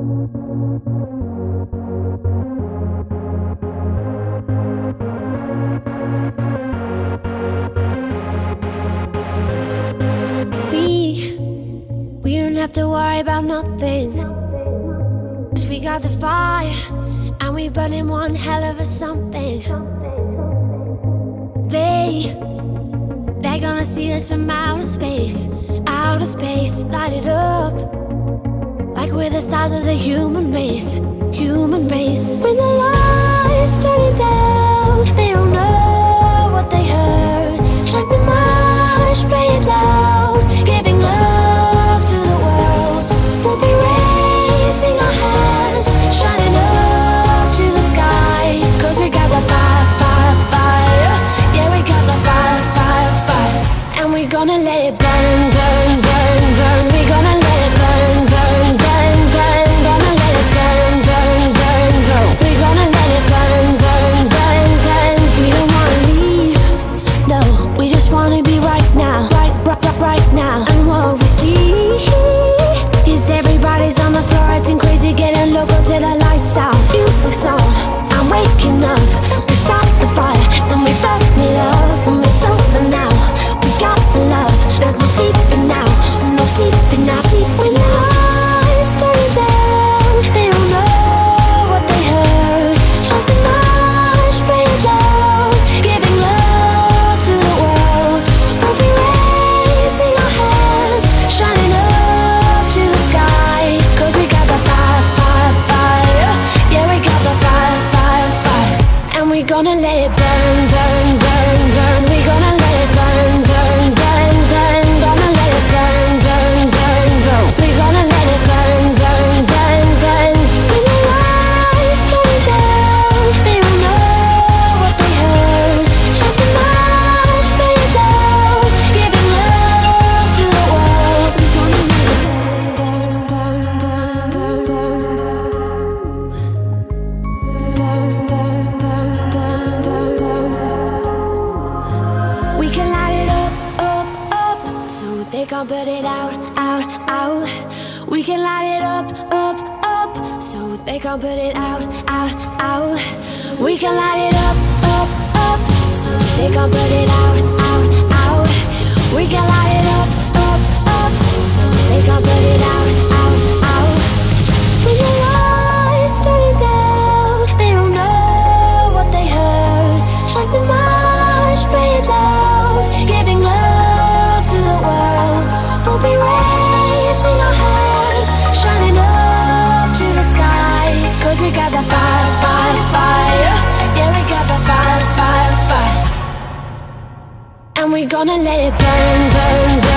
We don't have to worry about nothing, 'cause we got the fire, and we burning one hell of a something. They're gonna see us from outer space, light it up like we're the stars of the human race. When the lights turning down, they don't know what they heard. Strike the march, play it loud, giving love to the world. We'll be raising our hands, shining up to the sky, 'cause we got the fire, fire, fire. Yeah, we got the fire, fire, fire. And we're gonna let it burn, burn, burn, burn. We're gonna let it burn, burn, burn, burn. Gonna let it burn, burn, burn, burn. We're gonna let it burn, burn, burn, burn. We don't wanna leave, no, we just wanna be right now, right now. And what we see is everybody's on the floor acting crazy, getting loco till the lights out. Music's on, I'm waking up. We start the fire, then we burn it up. And we're sober now, we got the love. There's no sleeping now, no sleeping now. When the lights turn down, they don't know what they heard. Strike the march, play it loud, giving love to the world. We'll be raising our hands, shining up to the sky, 'cause we got the fire, fire, fire. Yeah, we got the fire, fire, fire. And we're gonna let it burn, burn, burn, burn. We're gonna let it burn, burn, burn, burn. Gonna let it burn, burn, burn, burn. We're gonna let it burn, burn, burn, burn. When the lights turn down, they don't know what they heard. Strike the march, play it loud, giving love to the world. We're gonna let it burn, burn, burn, burn, burn, burn, burn, burn, burn, burn, burn. We can light it up, up, up, so they can't put it out, out, out. We can light it up, up, up, so they can't put it out, out, out. We can light it up, up, up, so they can't put it out, out, out. We can light it up, up, up, so they can't put it out, out, out. When the lights turn down, they don't know what they heard. Strike the march, play it loud, giving love to the world. We'll be raising our hands, shining up to the sky, 'cause we got the fire, fire, fire. Yeah, we got the fire, fire, fire. And we're gonna let it burn, burn, burn.